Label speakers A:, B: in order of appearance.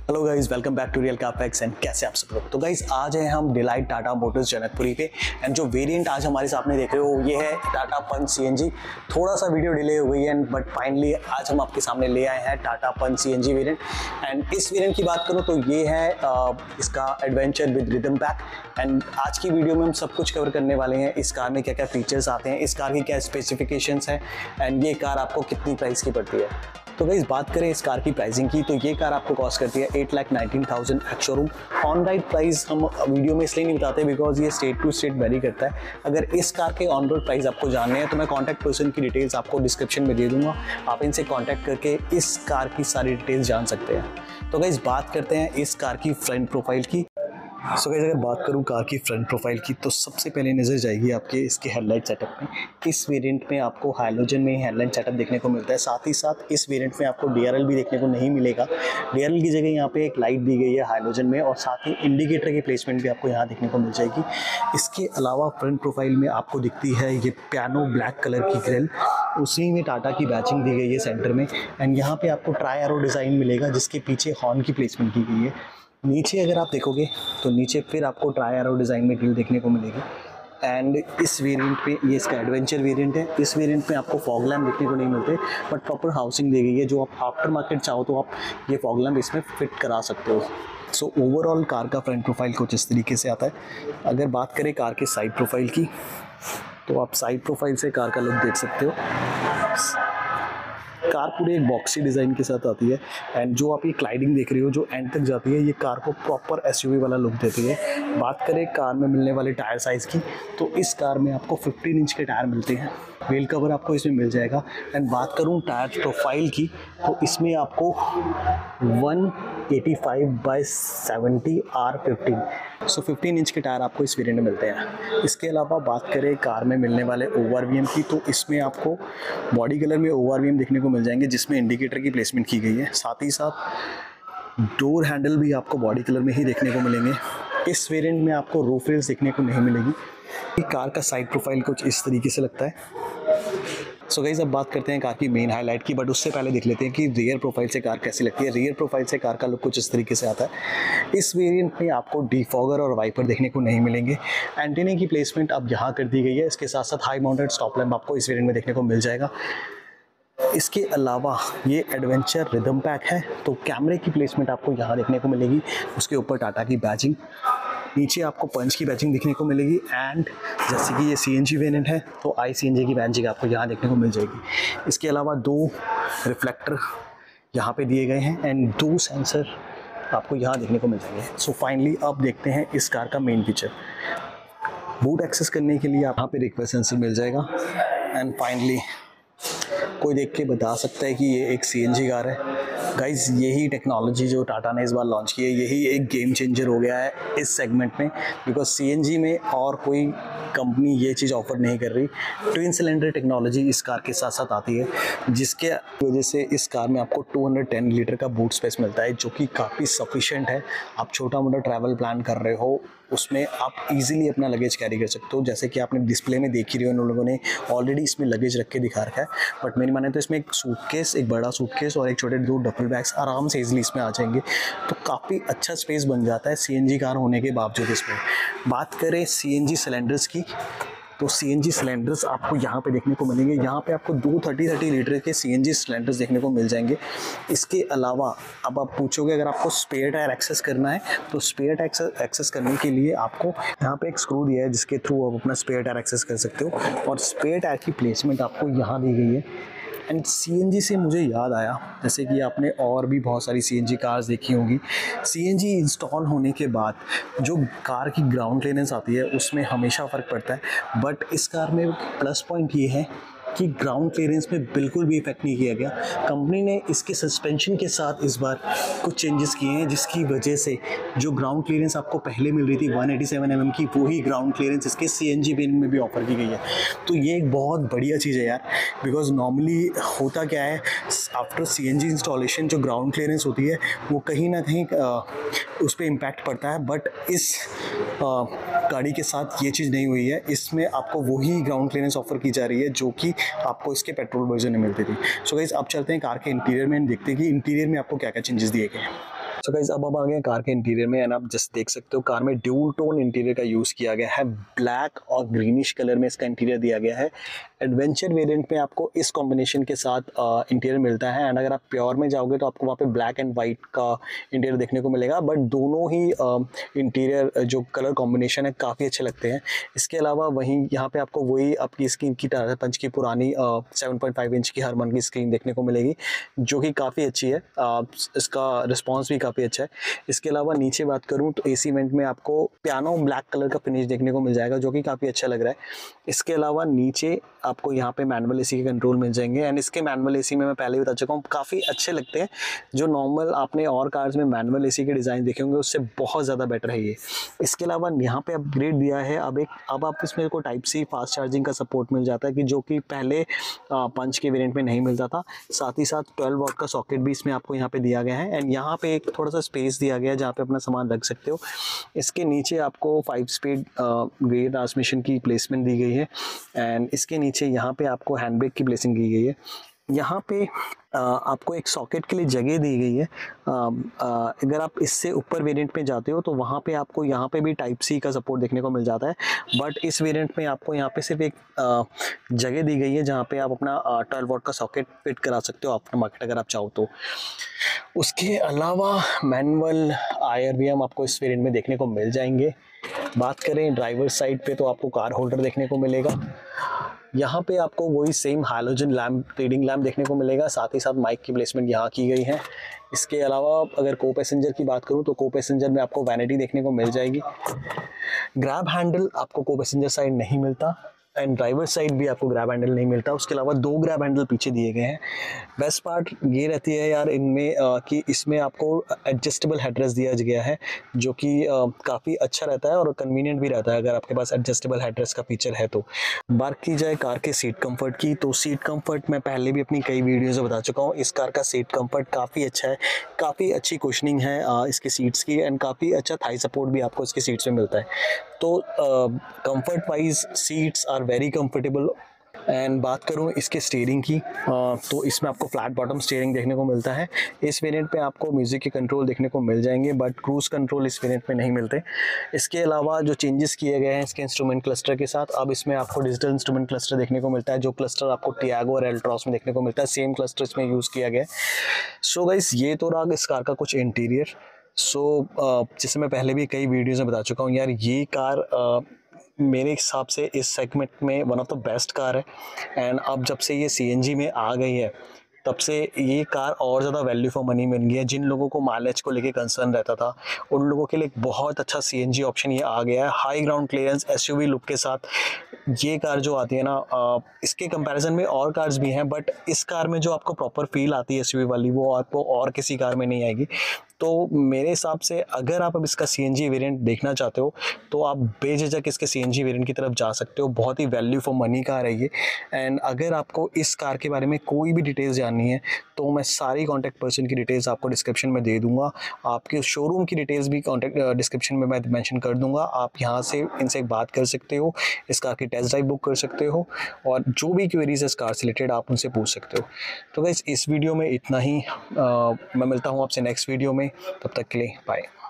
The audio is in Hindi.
A: Hello guys, welcome back to real car facts. And कैसे आप सब लोग। तो गाइस आज है हम डिलाइट टाटा मोटर्स जनकपुरी पे। एंड जो वेरिएंट आज हमारे सामने देख रहे हो ये है टाटा पंच सीएनजी। थोड़ा सा वीडियो डिले हो गई है बट फाइनली आज हम आपके सामने ले आए हैं Tata punch CNG variant. And इस वेरिएंट की बात करूँ तो ये है इसका adventure with rhythm pack. And आज की वीडियो में हम सब कुछ कवर करने वाले हैं। इस कार में क्या क्या फीचर्स आते हैं, इस कार की क्या स्पेसिफिकेशंस हैं एंड ये कार आपको कितनी प्राइस की पड़ती है। तो गाइस बात करें इस कार की प्राइसिंग की तो ये कार आपको कॉस्ट करती है 8,19,000 ex showroom. On ride price हम वीडियो में इसलिए नहीं बताते बिकॉज ये स्टेट टू स्टेट वेरी करता है। अगर इस कार के ऑन रोड प्राइस आपको जानने हैं तो मैं कॉन्टैक्ट पर्सन की डिटेल्स आपको डिस्क्रिप्शन में दे दूंगा, आप इनसे कॉन्टैक्ट करके इस कार की सारी डिटेल्स जान सकते हैं। तो गाइस बात करते हैं इस कार की फ्रंट प्रोफाइल की। सो गाइस अगर बात करूं कार की फ्रंट प्रोफाइल की तो सबसे पहले नज़र जाएगी आपके इसके हेडलाइट सेटअप में। इस वेरिएंट में आपको हाइलोजन में हेडलाइट सेटअप देखने को मिलता है। साथ ही साथ इस वेरिएंट में आपको डीआरएल भी देखने को नहीं मिलेगा। डीआरएल की जगह यहाँ पे एक लाइट दी गई है हाइलोजन में और साथ ही इंडिकेटर की प्लेसमेंट भी आपको यहाँ देखने को मिल जाएगी। इसके अलावा फ्रंट प्रोफाइल में आपको दिखती है ये पियानो ब्लैक कलर की ग्रिल, उसी में टाटा की बैचिंग दी गई है सेंटर में। एंड यहाँ पे आपको ट्राई एरो डिज़ाइन मिलेगा जिसके पीछे हॉर्न की प्लेसमेंट की गई है। नीचे अगर आप देखोगे तो नीचे फिर आपको ट्राई एरो डिज़ाइन में ग्रिल देखने को मिलेगी। एंड इस वेरिएंट पे ये इसका एडवेंचर वेरिएंट है। इस वेरिएंट में आपको फॉग लैम्प देखने को नहीं मिलते बट प्रॉपर हाउसिंग दी गई है। जो आप आफ्टर मार्केट चाहो तो आप ये फॉग लैम्प इसमें फिट करा सकते हो। सो ओवरऑल कार का फ्रंट प्रोफाइल कुछ इस तरीके से आता है। अगर बात करें कार के साइड प्रोफाइल की तो आप साइड प्रोफाइल से कार का लुक देख सकते हो। कार पूरे एक बॉक्सी डिज़ाइन के साथ आती है। एंड जो आप ये क्लाइडिंग देख रही हो जो एंड तक जाती है ये कार को प्रॉपर एसयूवी वाला लुक देती है। बात करें कार में मिलने वाले टायर साइज़ की तो इस कार में आपको 15 इंच के टायर मिलते हैं। व्हील कवर आपको इसमें मिल जाएगा। एंड बात करूं टायर प्रोफाइल की तो इसमें आपको 185/70 R15 सो 15 इंच के टायर आपको इस वेरिएंट में मिलते हैं। इसके अलावा बात करें कार में मिलने वाले ओवरवीएम की तो इसमें आपको बॉडी कलर में ओवरवीएम देखने को मिल जाएंगे जिसमें इंडिकेटर की प्लेसमेंट की गई है। साथ ही साथ डोर हैंडल भी आपको बॉडी कलर में ही देखने को मिलेंगे। इस वेरिएंट में आपको रूफ रेल्स देखने को नहीं मिलेगी। कार का साइड प्रोफाइल कुछ इस तरीके से लगता है। सो गाइस अब बात करते हैं कार की मेन हाईलाइट की बट उससे पहले देख लेते हैं कि रियर प्रोफाइल से कार कैसी लगती है। रियर प्रोफाइल से कार का लुक कुछ इस तरीके से आता है। इस वेरिएंट में आपको डिफॉगर और वाइपर देखने को नहीं मिलेंगे। एंटीने की प्लेसमेंट अब यहाँ कर दी गई है। इसके साथ साथ हाई माउंटेड स्टॉप लैम्प आपको इस वेरिएंट में देखने को मिल जाएगा। इसके अलावा ये एडवेंचर रिदम पैक है तो कैमरे की प्लेसमेंट आपको यहाँ देखने को मिलेगी। उसके ऊपर टाटा की बैजिंग, नीचे आपको पंच की बैजिंग देखने को मिलेगी। एंड जैसे कि ये सीएनजी वेरिएंट है तो आई सीएनजी की बैजिंग आपको यहाँ देखने को मिल जाएगी। इसके अलावा 2 रिफ्लेक्टर यहाँ पे दिए गए हैं एंड 2 सेंसर आपको यहाँ देखने को मिल जाएंगे। सो फाइनली अब देखते हैं इस कार का मेन फीचर। बूट एक्सेस करने के लिए यहाँ पे रिक्वेस्ट सेंसर मिल जाएगा। एंड फाइनली कोई देख के बता सकता है कि ये एक सीएनजी कार है। गाइज यही टेक्नोलॉजी जो टाटा ने इस बार लॉन्च की है यही एक गेम चेंजर हो गया है इस सेगमेंट में बिकॉज सीएनजी में और कोई कंपनी ये चीज़ ऑफर नहीं कर रही। ट्विन सिलेंडर टेक्नोलॉजी इस कार के साथ साथ आती है जिसके वजह से इस कार में आपको 210 लीटर का बूट स्पेस मिलता है जो कि काफ़ी सफिशिएंट है। आप छोटा मोटा ट्रैवल प्लान कर रहे हो उसमें आप इजीली अपना लगेज कैरी कर सकते हो। जैसे कि आपने डिस्प्ले में देख ही रहे हो उन लोगों ने ऑलरेडी इसमें लगेज रख के दिखा रखा है बट मेरी माने तो इसमें एक सूटकेस, एक बड़ा सूटकेस और एक छोटे 2 डफल बैग्स आराम से इजीली इसमें आ जाएंगे। तो काफ़ी अच्छा स्पेस बन जाता है सीएनजी कार होने के बावजूद। इसमें बात करें सीएनजी सिलेंडर्स की तो सीएनजी सिलेंडर्स आपको यहाँ पे देखने को मिलेंगे। यहाँ पे आपको 230 लीटर के सीएनजी सिलेंडर्स देखने को मिल जाएंगे। इसके अलावा अब आप पूछोगे अगर आपको स्पेयर टायर एक्सेस करना है तो स्पेयर टायर एक्सेस करने के लिए आपको यहाँ पे एक स्क्रू दिया है जिसके थ्रू आप अपना स्पेयर टायर एक्सेस कर सकते हो और स्पेयर टायर की प्लेसमेंट आपको यहाँ दी गई है। एंड सीएनजी से मुझे याद आया जैसे कि आपने और भी बहुत सारी सीएनजी कार्स देखी होंगी। सीएनजी इंस्टॉल होने के बाद जो कार की ग्राउंड क्लियरेंस आती है उसमें हमेशा फ़र्क पड़ता है बट इस कार में प्लस पॉइंट ये है कि ग्राउंड क्लियरेंस में बिल्कुल भी इफेक्ट नहीं किया गया। कंपनी ने इसके सस्पेंशन के साथ इस बार कुछ चेंजेस किए हैं जिसकी वजह से जो ग्राउंड क्लियरेंस आपको पहले मिल रही थी 187 mm की वही ग्राउंड क्लियरेंस इसके सीएनजी वेरिएंट में भी ऑफर की गई है। तो ये एक बहुत बढ़िया चीज़ है यार बिकॉज नॉर्मली होता क्या है आफ्टर सीएनजी इंस्टॉलेशन जो ग्राउंड क्लियरेंस होती है वो कहीं ना कहीं उस पर इम्पैक्ट पड़ता है बट इस गाड़ी के साथ ये चीज़ नहीं हुई है। इसमें आपको वही ग्राउंड क्लियरेंस ऑफर की जा रही है जो कि आपको इसके पेट्रोल वर्जन में मिलती थी। सो गाइस अब चलते हैं कार के इंटीरियर में देखते हैं कि इंटीरियर में आपको क्या क्या चेंजेस दिए गए हैं। तो गाइस अब हम आ गए हैं कार के इंटीरियर में, एंड आप जस्ट देख सकते हो कार में ड्यूल टोन इंटीरियर का यूज़ किया गया है। ब्लैक और ग्रीनिश कलर में इसका इंटीरियर दिया गया है। एडवेंचर वेरिएंट में आपको इस कॉम्बिनेशन के साथ इंटीरियर मिलता है, एंड अगर आप प्योर में जाओगे तो आपको वहाँ पे ब्लैक एंड वाइट का इंटीरियर देखने को मिलेगा। बट दोनों ही इंटीरियर जो कलर कॉम्बिनेशन है काफ़ी अच्छे लगते हैं। इसके अलावा वहीं यहाँ पे आपको वही आपकी स्क्रीन की टाटा पंच की पुरानी 7.5 इंच की हरमन की स्क्रीन देखने को मिलेगी, जो कि काफ़ी अच्छी है। इसका रिस्पॉन्स भी काफ़ी अच्छा है। इसके अलावा नीचे बात करूँ तो एसी वेंट में आपको पियानो ब्लैक कलर का फिनिश देखने को मिल जाएगा, जो कि काफ़ी अच्छा लग रहा है। इसके अलावा नीचे आपको यहाँ पे मैनुअल एसी के कंट्रोल मिल जाएंगे, एंड इसके मैनुअल एसी में मैं पहले ही बता चुका हूँ काफ़ी अच्छे लगते हैं। जो नॉर्मल आपने और कार्स में मैनुअल एसी के डिज़ाइन देखे होंगे उससे बहुत ज़्यादा बेटर है ये। इसके अलावा यहाँ पे अपग्रेड दिया है, अब आप इसमें को टाइप सी फास्ट चार्जिंग का सपोर्ट मिल जाता है, कि जो कि पहले पंच के वेरिएंट में नहीं मिलता था। साथ ही साथ 12 वॉट का सॉकेट भी इसमें आपको यहाँ पे दिया गया है, एंड यहाँ पे एक थोड़ा सा स्पेस दिया गया है जहाँ पे अपना सामान रख सकते हो। इसके नीचे आपको 5 स्पीड गियर ट्रांसमिशन की प्लेसमेंट दी गई है, एंड इसके नीचे यहाँ पे आपको हैंड ब्रेक की प्लेसिंग की गई है। यहाँ पे आपको एक सॉकेट के लिए जगह दी गई है। अगर आप इससे ऊपर वेरिएंट में जाते हो तो वहाँ पे आपको यहाँ पे भी टाइप सी का सपोर्ट देखने को मिल जाता है, बट इस वेरिएंट में आपको यहाँ पे सिर्फ एक जगह दी गई है जहाँ पे आप अपना 12 वॉट का सॉकेट फिट करा सकते हो आफ्टर मार्केट अगर आप चाहो तो। उसके अलावा मैनुअल IRVM आपको इस वेरिएंट में देखने को मिल जाएंगे। बात करें ड्राइवर साइड पे तो आपको कार होल्डर देखने को मिलेगा। यहाँ पे आपको वही same halogen lamp, reading lamp देखने को मिलेगा, साथ ही साथ माइक की प्लेसमेंट यहाँ की गई है। इसके अलावा अगर को पैसेंजर की बात करूँ तो को पैसेंजर में आपको वैनिटी देखने को मिल जाएगी। ग्रैब हैंडल आपको को पैसेंजर साइड नहीं मिलता, एंड ड्राइवर साइड भी आपको ग्रैब हैंडल नहीं मिलता। उसके अलावा 2 ग्रैब हैंडल पीछे दिए गए हैं। बेस्ट पार्ट ये रहती है यार इनमें कि इसमें आपको एडजस्टेबल हेडरेस्ट दिया गया है, जो कि काफ़ी अच्छा रहता है और कन्वीनियंट भी रहता है अगर आपके पास एडजस्टेबल हेडरेस्ट का फीचर है तो। बात की जाए कार के सीट कंफर्ट की, तो सीट कंफर्ट मैं पहले भी अपनी कई वीडियोज़ में बता चुका हूँ। इस कार का सीट कंफर्ट काफ़ी अच्छा है, काफ़ी अच्छी कुशनिंग है इसके सीट्स की, एंड काफ़ी अच्छा थाई सपोर्ट भी आपको इसके सीट्स में मिलता है। तो comfort wise seats are very comfortable. And बात करूँ इसके स्टीयरिंग की, तो इसमें आपको फ्लैट बॉटम स्टीयरिंग देखने को मिलता है। इस वेरिएंट पे आपको म्यूज़िक के कंट्रोल देखने को मिल जाएंगे, बट क्रूज़ कंट्रोल इस वेरिएंट में नहीं मिलते। इसके अलावा जो चेंजेस किए गए हैं इसके इंस्ट्रूमेंट क्लस्टर के साथ, अब इसमें आपको डिजिटल इंस्ट्रूमेंट क्लस्टर देखने को मिलता है, जो क्लस्टर आपको टियागो और एल्ट्रॉस में देखने को मिलता है, सेम क्लस्टर इसमें यूज़ किया गया है। सो गाइस ये तो रहा इस कार का कुछ इंटीरियर। जैसे मैं पहले भी कई वीडियोज़ में बता चुका हूँ यार, ये कार मेरे हिसाब से इस सेगमेंट में one of the best car है। एंड अब जब से ये CNG में आ गई है तब से ये कार और ज़्यादा वैल्यू फॉर मनी बन गई है। जिन लोगों को माइलेज को लेके कंसर्न रहता था उन लोगों के लिए एक बहुत अच्छा CNG ऑप्शन ये आ गया है। High ground clearance SUV look के साथ ये कार जो आती है ना, इसके कंपैरिजन में और कार्स भी हैं, बट इस कार में जो आपको प्रॉपर फील आती है SUV वाली, वो आपको और किसी कार में नहीं आएगी। तो मेरे हिसाब से अगर आप अब इसका CNG वेरिएंट देखना चाहते हो तो आप बेझिझक इसके CNG वेरिएंट की तरफ जा सकते हो। बहुत ही वैल्यू फॉर मनी कार है ये। एंड अगर आपको इस कार के बारे में कोई भी डिटेल्स जाननी है तो मैं सारी कॉन्टैक्ट पर्सन की डिटेल्स आपको डिस्क्रिप्शन में दे दूंगा। आपके शोरूम की डिटेल्स भी कॉन्टैक्ट डिस्क्रिप्शन में मैं मेंशन कर दूंगा। आप यहाँ से इनसे बात कर सकते हो, इस कार की टेस्ट ड्राइव बुक कर सकते हो, और जो भी क्वेरीज इस कार से रिलेटेड आप उनसे पूछ सकते हो। तो गाइस इस वीडियो में इतना ही। मैं मिलता हूँ आपसे नेक्स्ट वीडियो में, तब तक के लिए बाय।